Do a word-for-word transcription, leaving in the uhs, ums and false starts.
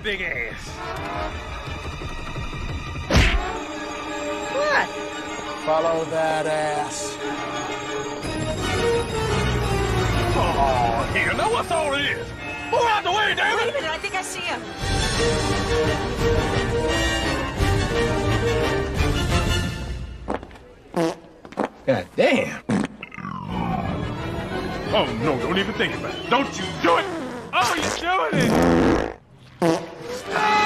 big ass. What? Follow that ass. Oh, hell, now what's all of this? Move out the way, damn Wait it! a minute, I think I see him. God damn. Oh, no, don't even think about it. Don't you do it! Oh, you're doing it! Stop!